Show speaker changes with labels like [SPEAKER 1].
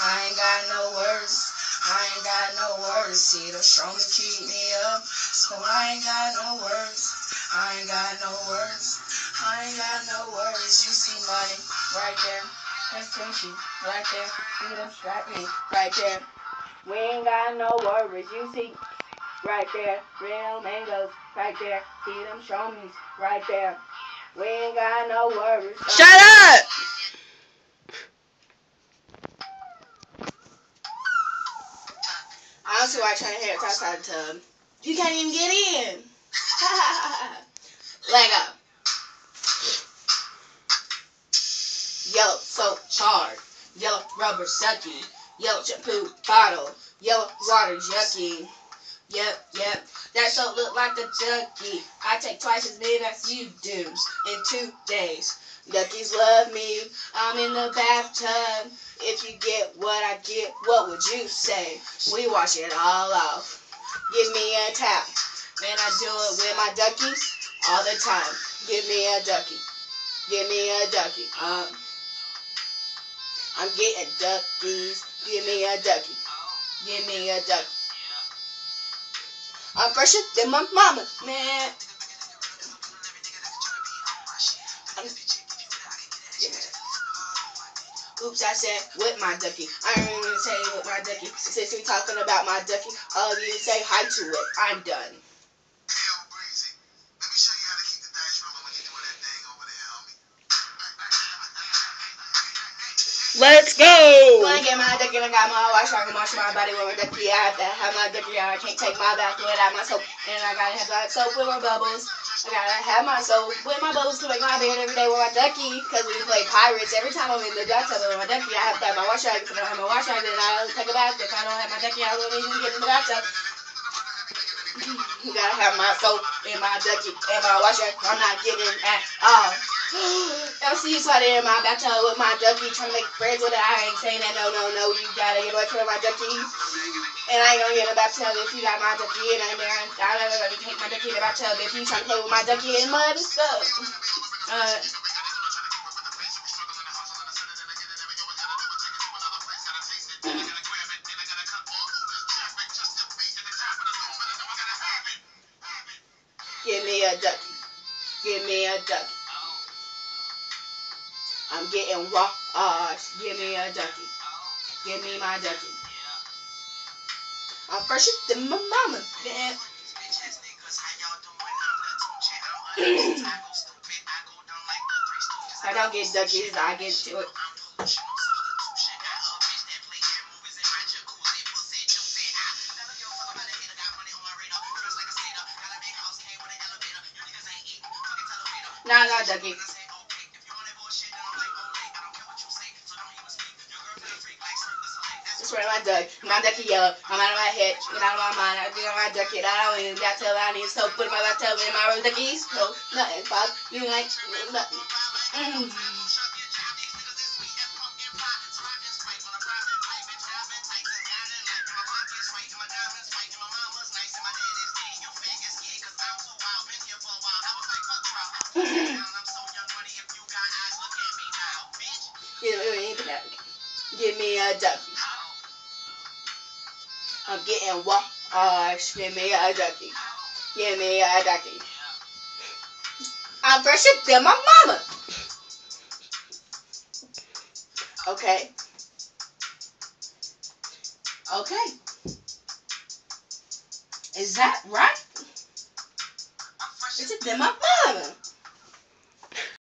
[SPEAKER 1] I ain't got no words. I ain't got no words. See them strong to keep me up. So I ain't got no words. I ain't got no words. I ain't got no words. You see money right there. That's friendship right there. See them strap me right there. We ain't got no worries. You see right there. Real mangoes right there. See them shromies right there. We ain't got no worries.
[SPEAKER 2] Shut up!
[SPEAKER 1] I don't see why I'm trying to hear it outside the tub. You can't even get in. Lego. Yellow soap hard. Yellow rubber sucky. Yellow shampoo bottle. Yellow water jucky. Yep. That soap look like a ducky. I take twice as many as you do in 2 days. Duckies love me. I'm in the bathtub. If you get what I get, what would you say? We wash it all off. Give me a towel. And I do it with my duckies all the time. Give me a ducky. Give me a ducky. I'm getting duckies. Give me a ducky. Give me a ducky. I'm fresher than my mama, man. Oops, I said with my ducky. I ain't even gonna say with my ducky. Since we talking about my ducky, all of you say hi to it. I'm done.
[SPEAKER 2] Let's go!
[SPEAKER 1] When I get my ducky, I got my wash. I can wash my body with my ducky. I have to have my ducky. I can't take my bath without my soap. And I gotta have that soap with my bubbles. I gotta have my soap with my bubbles to make my bed every day with my ducky. Because we play pirates. Every time I'm in the bathtub with my ducky, I have to have my wash rag. If I don't have my wash rag, then I don't take a bath. If I don't have my ducky, I don't even get in the bathtub. You gotta have my soap and my ducky and my wash rag. I'm not getting at all. Ever see you slide in my bathtub with my ducky trying to make friends with it? I ain't saying that. No. You gotta get away from my ducky. And I ain't gonna get in the bathtub if you got my ducky in there. I'm never gonna take my ducky in the bathtub if you trying to play with my ducky in mud and stuff. Give me a ducky. Give me a ducky. I'm getting washed. Give me a ducky. Give me my ducky. I'm fresher than my mama. Man. I don't get duckies. I get to it. Nah, not ducky. That's where my ducky yellow. I'm out of my head, get out of my mind. I get on my ducky. I don't even got till I need soap. Put my bathtub in my duckies. No, nothing. Bob, you like nothing. Give me a ducky. I'm getting washed. Give me a ducky. Give me a ducky. I'm fresher than my mama. Okay. Is that right? Fresher than my mama.